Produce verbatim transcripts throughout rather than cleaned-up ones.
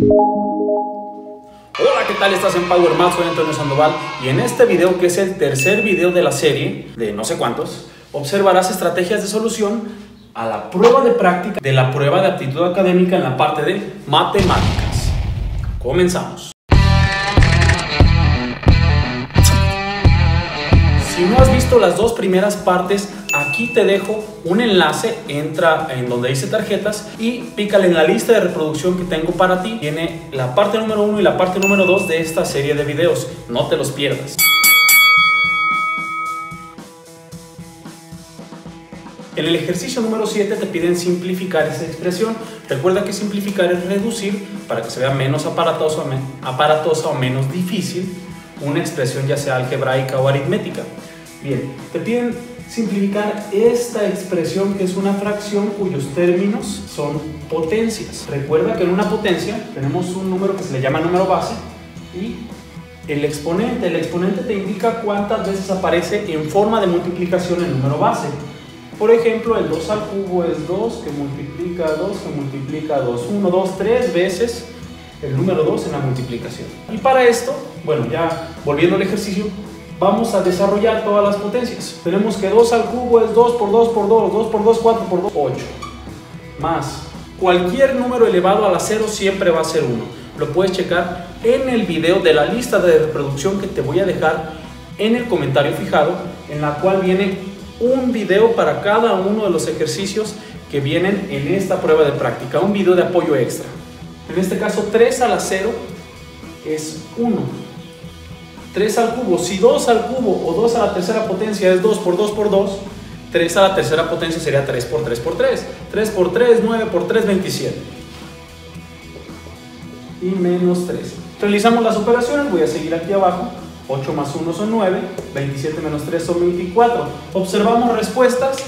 Hola, ¿qué tal? Estás en Power Math, soy Antonio Sandoval y en este video, que es el tercer video de la serie, de no sé cuántos, observarás estrategias de solución a la prueba de práctica de la prueba de aptitud académica en la parte de matemáticas. Comenzamos. Si no has visto las dos primeras partes, aquí te dejo un enlace, entra en donde dice tarjetas y pícale en la lista de reproducción que tengo para ti. Tiene la parte número uno y la parte número dos de esta serie de videos, no te los pierdas. En el ejercicio número siete te piden simplificar esa expresión. Recuerda que simplificar es reducir para que se vea menos aparatosa, aparatosa o menos difícil una expresión, ya sea algebraica o aritmética. Bien, te piden simplificar esta expresión, que es una fracción cuyos términos son potencias. Recuerda que en una potencia tenemos un número que se le llama número base y el exponente. El exponente te indica cuántas veces aparece en forma de multiplicación el número base. Por ejemplo, el dos al cubo es dos, que multiplica dos, que multiplica dos. uno, dos, tres veces el número dos en la multiplicación. Y para esto, bueno, ya volviendo al ejercicio, vamos a desarrollar todas las potencias. Tenemos que dos al cubo es dos por dos por dos, dos por dos, cuatro por dos, ocho. Más cualquier número elevado a la cero siempre va a ser uno. Lo puedes checar en el video de la lista de reproducción que te voy a dejar en el comentario fijado, en la cual viene un video para cada uno de los ejercicios que vienen en esta prueba de práctica, un video de apoyo extra. En este caso, tres a la cero es uno. tres al cubo, si dos al cubo o dos a la tercera potencia es dos por dos por dos, tres a la tercera potencia sería tres por tres por tres. tres por tres, nueve por tres, veintisiete. Y menos tres. Realizamos las operaciones, voy a seguir aquí abajo. ocho más uno son nueve, veintisiete menos tres son veinticuatro. Observamos respuestas.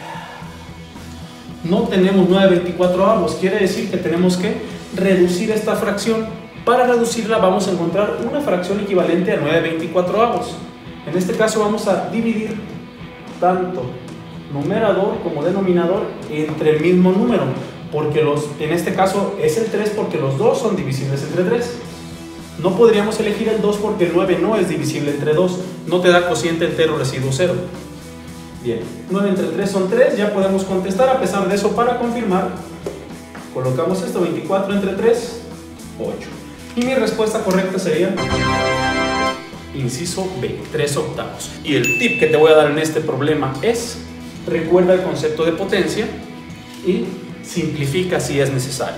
No tenemos nueve veinticuatro avos, quiere decir que tenemos que reducir esta fracción. Para reducirla vamos a encontrar una fracción equivalente a nueve veinticuatro avos. En este caso vamos a dividir tanto numerador como denominador entre el mismo número, porque los, en este caso es el tres porque los dos son divisibles entre tres. No podríamos elegir el dos porque el nueve no es divisible entre dos, no te da cociente entero residuo cero. Bien, nueve entre tres son tres, ya podemos contestar. A pesar de eso, para confirmar, colocamos esto, veinticuatro entre tres, ocho. Y mi respuesta correcta sería inciso B, tres octavos. Y el tip que te voy a dar en este problema es: recuerda el concepto de potencia y simplifica si es necesario.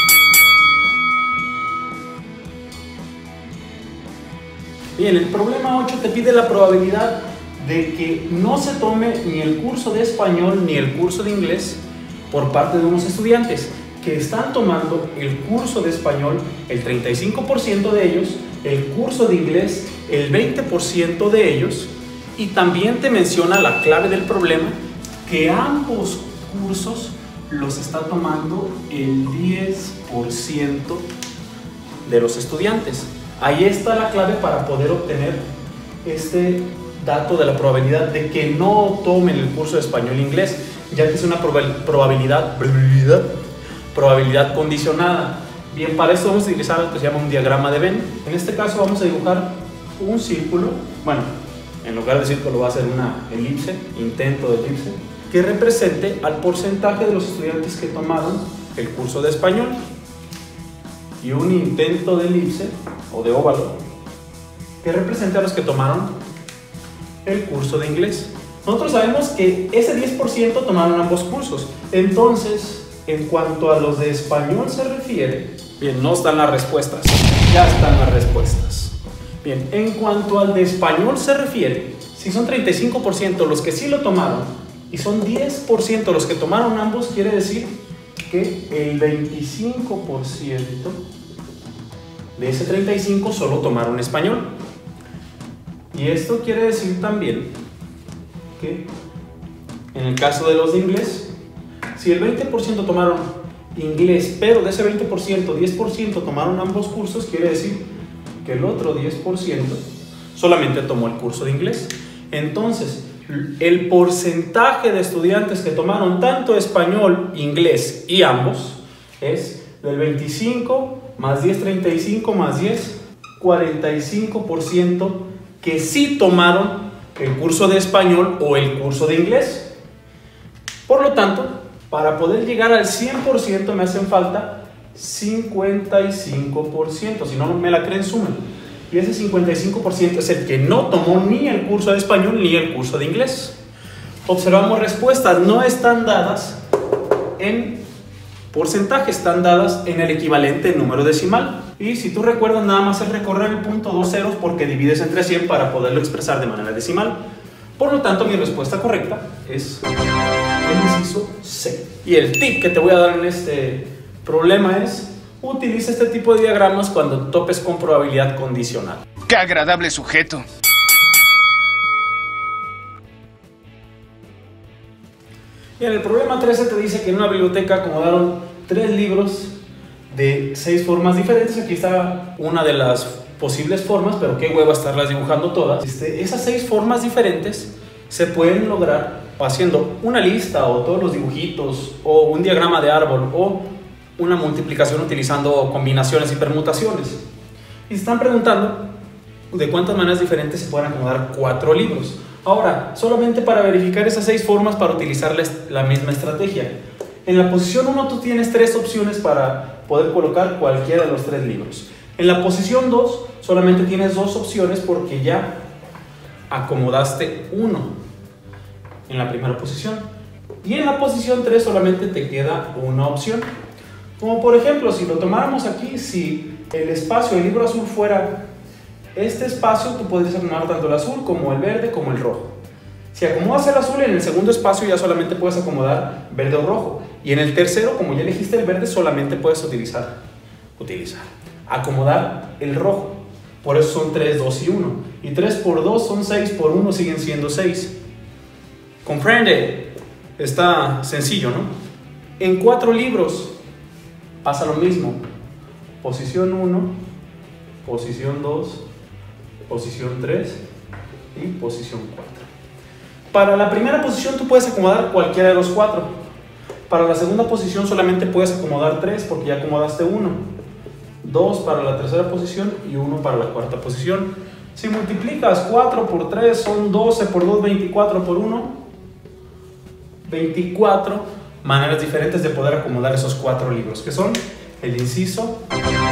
Bien, el problema ocho te pide la probabilidad de que no se tome ni el curso de español ni el curso de inglés por parte de unos estudiantes que están tomando el curso de español, el treinta y cinco por ciento de ellos, el curso de inglés, el veinte por ciento de ellos, y también te menciona la clave del problema, que ambos cursos los está tomando el diez por ciento de los estudiantes. Ahí está la clave para poder obtener este dato de la probabilidad de que no tomen el curso de español e inglés, ya que es una probabilidad, probabilidad, probabilidad condicionada. Bien, para esto vamos a utilizar lo que se llama un diagrama de Venn. En este caso vamos a dibujar un círculo, bueno, en lugar de círculo va a ser una elipse, intento de elipse, que represente al porcentaje de los estudiantes que tomaron el curso de español, y un intento de elipse o de óvalo que represente a los que tomaron el curso de inglés. Nosotros sabemos que ese diez por ciento tomaron ambos cursos, entonces en cuanto a los de español se refiere, bien, no están las respuestas, ya están las respuestas. Bien, en cuanto al de español se refiere, si son treinta y cinco por ciento los que sí lo tomaron y son diez por ciento los que tomaron ambos, quiere decir que el veinticinco por ciento de ese treinta y cinco por ciento solo tomaron español. Y esto quiere decir también que en el caso de los de inglés, si el veinte por ciento tomaron inglés, pero de ese veinte por ciento, diez por ciento tomaron ambos cursos, quiere decir que el otro diez por ciento solamente tomó el curso de inglés. Entonces, el porcentaje de estudiantes que tomaron tanto español, inglés y ambos es del veinticinco más diez, treinta y cinco, más diez, cuarenta y cinco por ciento que sí tomaron el curso de español o el curso de inglés. Por lo tanto, para poder llegar al cien por ciento me hacen falta cincuenta y cinco por ciento. Si no me la creen, sumen. Y ese cincuenta y cinco por ciento es el que no tomó ni el curso de español ni el curso de inglés. Observamos respuestas, no están dadas en porcentaje, están dadas en el equivalente en número decimal. Y si tú recuerdas, nada más es recorrer el punto dos ceros porque divides entre cien para poderlo expresar de manera decimal. Por lo tanto, mi respuesta correcta es el inciso C. Y el tip que te voy a dar en este problema es: utiliza este tipo de diagramas cuando topes con probabilidad condicional. ¡Qué agradable sujeto! Y en el problema trece te dice que en una biblioteca acomodaron tres libros de seis formas diferentes. Aquí está una de las posibles formas, pero qué hueva estarlas dibujando todas. Este, esas seis formas diferentes se pueden lograr haciendo una lista o todos los dibujitos o un diagrama de árbol o una multiplicación utilizando combinaciones y permutaciones. Y están preguntando de cuántas maneras diferentes se pueden acomodar cuatro libros. Ahora, solamente para verificar esas seis formas para utilizar la misma estrategia. En la posición uno tú tienes tres opciones para poder colocar cualquiera de los tres libros. En la posición dos solamente tienes dos opciones porque ya acomodaste uno en la primera posición. Y en la posición tres solamente te queda una opción. Como por ejemplo, si lo tomáramos aquí, si el espacio del libro azul fuera este espacio, tú podrías acomodar tanto el azul como el verde como el rojo. Si acomodas el azul, en el segundo espacio ya solamente puedes acomodar verde o rojo. Y en el tercero, como ya elegiste el verde, solamente puedes utilizar, utilizar, acomodar el rojo. Por eso son tres, dos y uno. Y tres por dos son seis, por uno siguen siendo seis. ¿Comprende? Está sencillo, ¿no? En cuatro libros pasa lo mismo. Posición uno, posición dos, posición tres y posición cuatro. Para la primera posición tú puedes acomodar cualquiera de los cuatro. Para la segunda posición solamente puedes acomodar tres porque ya acomodaste uno. dos para la tercera posición y uno para la cuarta posición. Si multiplicas cuatro por tres son doce, por dos veinticuatro, por uno veinticuatro maneras diferentes de poder acomodar esos cuatro libros, que son el inciso.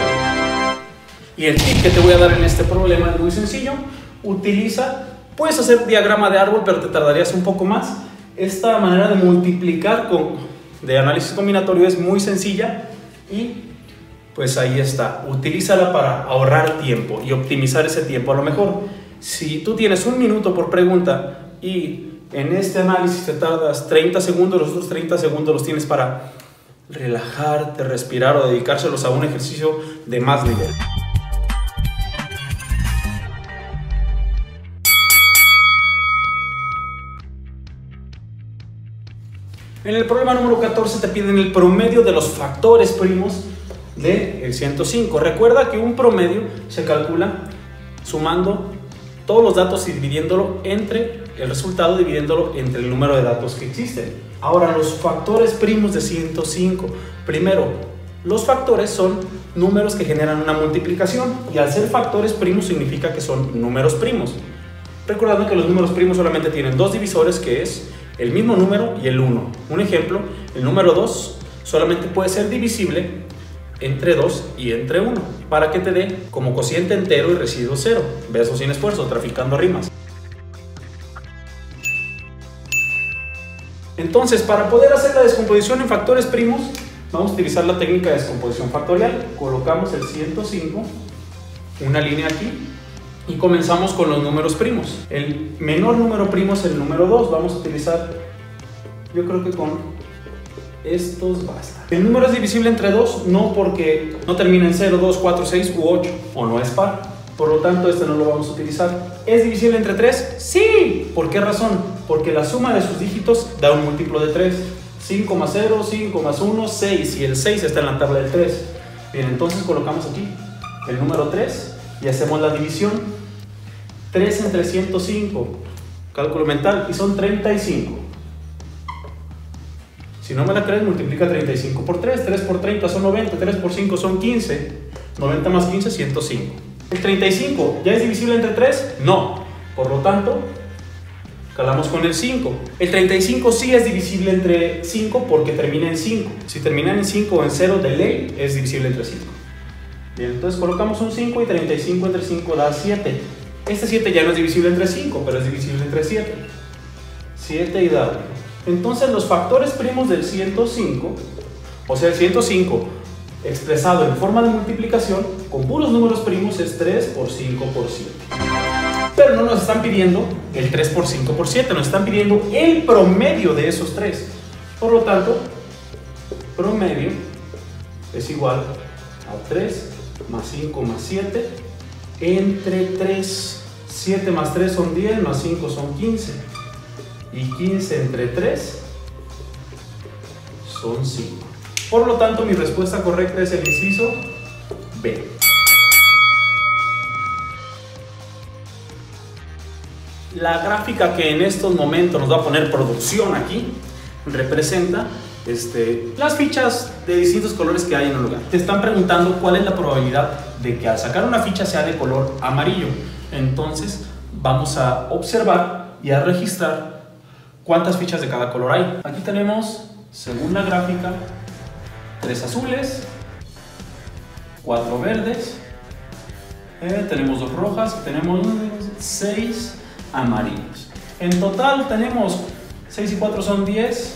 Y el tip que te voy a dar en este problema es muy sencillo. Utiliza, puedes hacer diagrama de árbol, pero te tardarías un poco más. Esta manera de multiplicar con, de análisis combinatorio es muy sencilla y pues ahí está. Utilízala para ahorrar tiempo y optimizar ese tiempo. A lo mejor, si tú tienes un minuto por pregunta y en este análisis te tardas treinta segundos, los otros treinta segundos los tienes para relajarte, respirar o dedicárselos a un ejercicio de más nivel. En el problema número catorce te piden el promedio de los factores primos del ciento cinco. Recuerda que un promedio se calcula sumando todos los datos y dividiéndolo entre el resultado, dividiéndolo entre el número de datos que existen. Ahora, los factores primos de ciento cinco. Primero, los factores son números que generan una multiplicación y al ser factores primos significa que son números primos. Recordando que los números primos solamente tienen dos divisores, que es el mismo número y el uno. Un ejemplo, el número dos solamente puede ser divisible entre dos y entre uno, para que te dé como cociente entero y residuo cero. Verso sin esfuerzo, traficando rimas. Entonces, para poder hacer la descomposición en factores primos, vamos a utilizar la técnica de descomposición factorial. Colocamos el ciento cinco, una línea aquí, y comenzamos con los números primos. El menor número primo es el número dos. Vamos a utilizar, yo creo que con estos basta. El número es divisible entre dos, no porque no termina en cero, dos, cuatro, seis u ocho, o no es par. Por lo tanto, este no lo vamos a utilizar. ¿Es divisible entre tres? ¡Sí! ¿Por qué razón? Porque la suma de sus dígitos da un múltiplo de tres. cinco más cero, cinco más uno, seis. Y el seis está en la tabla del tres. Bien, entonces colocamos aquí el número tres y hacemos la división. tres entre ciento cinco, cálculo mental, y son treinta y cinco. Si no me la crees, multiplica treinta y cinco por tres. tres por treinta son noventa, tres por cinco son quince. noventa más quince, ciento cinco. ¿El treinta y cinco ya es divisible entre tres? No. Por lo tanto, calamos con el cinco. El treinta y cinco sí es divisible entre cinco porque termina en cinco. Si termina en cinco o en cero de ley, es divisible entre cinco. Bien, entonces colocamos un cinco y treinta y cinco entre cinco da siete. Este siete ya no es divisible entre cinco, pero es divisible entre siete. siete y da uno. Entonces los factores primos del ciento cinco, o sea el ciento cinco expresado en forma de multiplicación con puros números primos, es tres por cinco por siete. Pero no nos están pidiendo el tres por cinco por siete, nos están pidiendo el promedio de esos tres. Por lo tanto, promedio es igual a tres más cinco más siete entre tres. siete más tres son diez, más cinco son quince. Y quince entre tres son cinco. Por lo tanto, mi respuesta correcta es el inciso B. La gráfica que en estos momentos nos va a poner producción aquí representa este, las fichas de distintos colores que hay en un lugar. Te están preguntando cuál es la probabilidad de que al sacar una ficha sea de color amarillo. Entonces vamos a observar y a registrar cuántas fichas de cada color hay. Aquí tenemos, según la gráfica, tres azules, cuatro verdes, eh, tenemos dos rojas, tenemos seis amarillos. En total tenemos seis y cuatro son diez,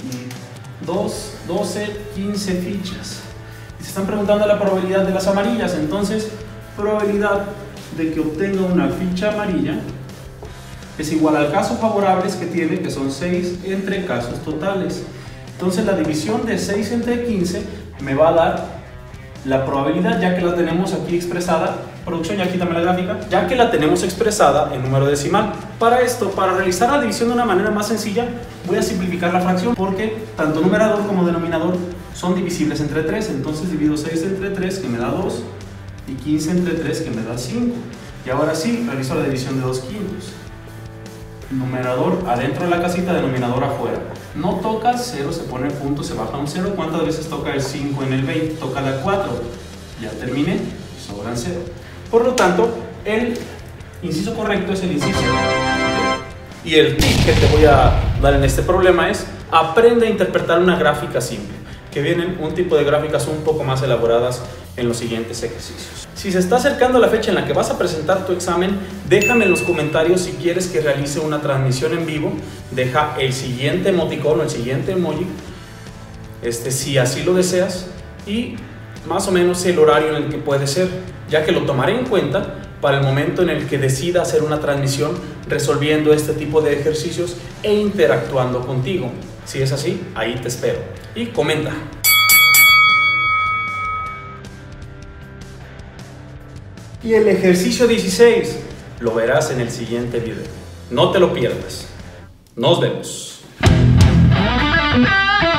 dos, doce, quince fichas. Y se están preguntando la probabilidad de las amarillas, entonces probabilidad de que obtenga una ficha amarilla es igual al caso favorables que tiene, que son seis entre casos totales. Entonces la división de seis entre quince me va a dar la probabilidad, ya que la tenemos aquí expresada. Producción, ya quítame la gráfica. Ya que la tenemos expresada en número decimal. Para esto, para realizar la división de una manera más sencilla, voy a simplificar la fracción porque tanto numerador como denominador son divisibles entre tres. Entonces divido seis entre tres, que me da dos, y quince entre tres, que me da cinco. Y ahora sí, realizo la división de dos quintos. Numerador adentro de la casita, denominador afuera. No toca cero, se pone punto, se baja un cero. ¿Cuántas veces toca el cinco en el veinte? Toca la cuatro. Ya terminé, sobran cero. Por lo tanto, el inciso correcto es el inciso D. Y el tip que te voy a dar en este problema es: aprende a interpretar una gráfica simple, que vienen un tipo de gráficas un poco más elaboradas en los siguientes ejercicios. Si se está acercando la fecha en la que vas a presentar tu examen, déjame en los comentarios si quieres que realice una transmisión en vivo. Deja el siguiente emoticono, el siguiente emoji, este, si así lo deseas, y más o menos el horario en el que puede ser, ya que lo tomaré en cuenta para el momento en el que decida hacer una transmisión resolviendo este tipo de ejercicios e interactuando contigo. Si es así, ahí te espero. Y comenta. Y el ejercicio dieciséis lo verás en el siguiente video. No te lo pierdas. Nos vemos.